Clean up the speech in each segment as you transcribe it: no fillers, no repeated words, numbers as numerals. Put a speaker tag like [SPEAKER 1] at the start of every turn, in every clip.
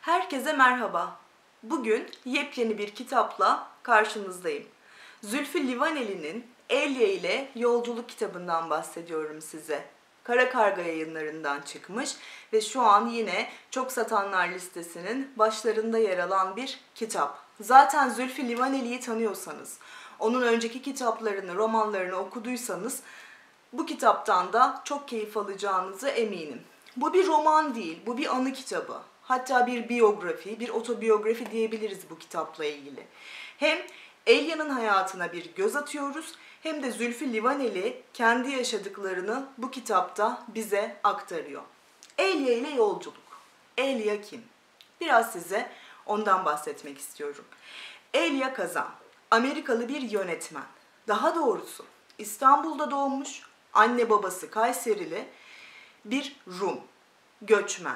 [SPEAKER 1] Herkese merhaba. Bugün yepyeni bir kitapla karşınızdayım. Zülfü Livaneli'nin Elya ile Yolculuk kitabından bahsediyorum size. Kara Karga Yayınlarından çıkmış ve şu an yine çok satanlar listesinin başlarında yer alan bir kitap. Zaten Zülfü Livaneli'yi tanıyorsanız, onun önceki kitaplarını, romanlarını okuduysanız bu kitaptan da çok keyif alacağınızı eminim. Bu bir roman değil, bu bir anı kitabı. Hatta bir biyografi, bir otobiyografi diyebiliriz bu kitapla ilgili. Hem Elya'nın hayatına bir göz atıyoruz, hem de Zülfü Livaneli kendi yaşadıklarını bu kitapta bize aktarıyor. Elya ile yolculuk. Elya kim? Biraz size ondan bahsetmek istiyorum. Elya Kazan, Amerikalı bir yönetmen. Daha doğrusu İstanbul'da doğmuş, anne babası Kayserili bir Rum, göçmen.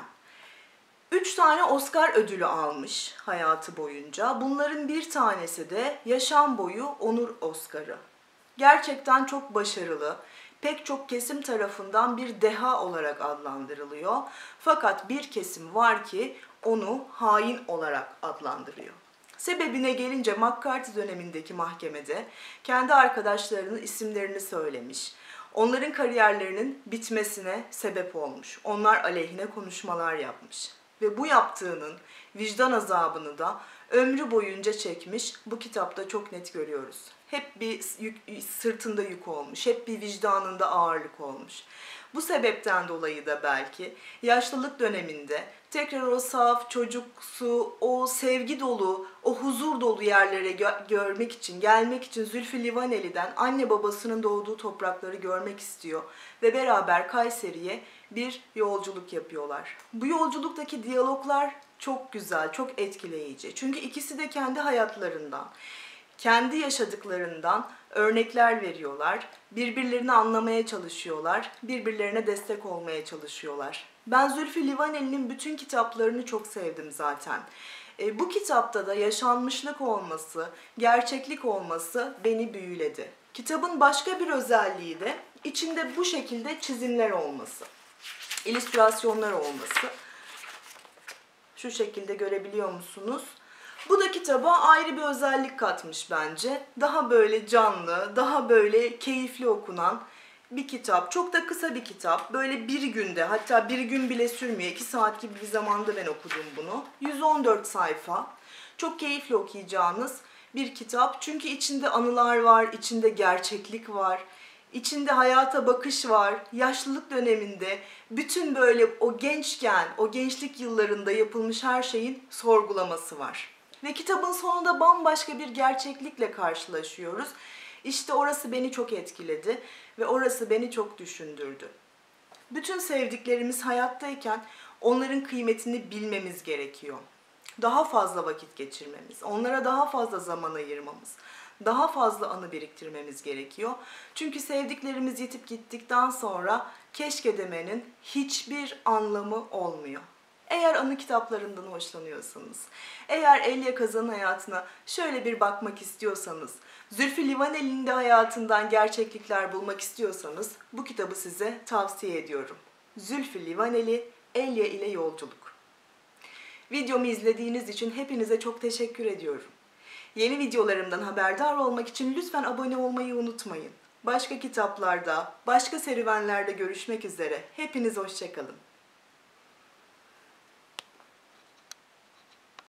[SPEAKER 1] 3 tane Oscar ödülü almış hayatı boyunca. Bunların bir tanesi de yaşam boyu onur Oscar'ı. Gerçekten çok başarılı, pek çok kesim tarafından bir deha olarak adlandırılıyor. Fakat bir kesim var ki onu hain olarak adlandırıyor. Sebebine gelince McCarthy dönemindeki mahkemede kendi arkadaşlarının isimlerini söylemiş. Onların kariyerlerinin bitmesine sebep olmuş. Onlar aleyhine konuşmalar yapmış. Ve bu yaptığının vicdan azabını da ömrü boyunca çekmiş. Bu kitapta çok net görüyoruz. Hep bir sırtında yük olmuş, hep bir vicdanında ağırlık olmuş. Bu sebepten dolayı da belki yaşlılık döneminde tekrar o saf, çocuksu, o sevgi dolu, o huzur dolu yerlere görmek için, gelmek için Zülfü Livaneli'den anne babasının doğduğu toprakları görmek istiyor. Ve beraber Kayseri'ye bir yolculuk yapıyorlar. Bu yolculuktaki diyaloglar çok güzel, çok etkileyici. Çünkü ikisi de kendi hayatlarından, kendi yaşadıklarından örnekler veriyorlar. Birbirlerini anlamaya çalışıyorlar. Birbirlerine destek olmaya çalışıyorlar. Ben Zülfü Livaneli'nin bütün kitaplarını çok sevdim zaten. Bu kitapta da yaşanmışlık olması, gerçeklik olması beni büyüledi. Kitabın başka bir özelliği de içinde bu şekilde çizimler olması, illüstrasyonlar olması. Şu şekilde görebiliyor musunuz? Bu da kitaba ayrı bir özellik katmış bence. Daha böyle canlı, daha böyle keyifli okunan bir kitap. Çok da kısa bir kitap. Böyle bir günde, hatta bir gün bile sürmüyor. 2 saat gibi bir zamanda ben okudum bunu. 114 sayfa. Çok keyifli okuyacağınız bir kitap. Çünkü içinde anılar var, içinde gerçeklik var. İçinde hayata bakış var. Yaşlılık döneminde bütün böyle o gençken, o gençlik yıllarında yapılmış her şeyin sorgulaması var. Ve kitabın sonunda bambaşka bir gerçeklikle karşılaşıyoruz. İşte orası beni çok etkiledi ve orası beni çok düşündürdü. Bütün sevdiklerimiz hayattayken onların kıymetini bilmemiz gerekiyor. Daha fazla vakit geçirmemiz, onlara daha fazla zaman ayırmamız, daha fazla anı biriktirmemiz gerekiyor. Çünkü sevdiklerimiz yitip gittikten sonra keşke demenin hiçbir anlamı olmuyor. Eğer anı kitaplarından hoşlanıyorsanız, eğer Elya Kazan'ın hayatına şöyle bir bakmak istiyorsanız, Zülfü Livaneli'nin de hayatından gerçeklikler bulmak istiyorsanız bu kitabı size tavsiye ediyorum. Zülfü Livaneli, Elya ile Yolculuk. Videomu izlediğiniz için hepinize çok teşekkür ediyorum. Yeni videolarımdan haberdar olmak için lütfen abone olmayı unutmayın. Başka kitaplarda, başka serüvenlerde görüşmek üzere. Hepiniz hoşça kalın.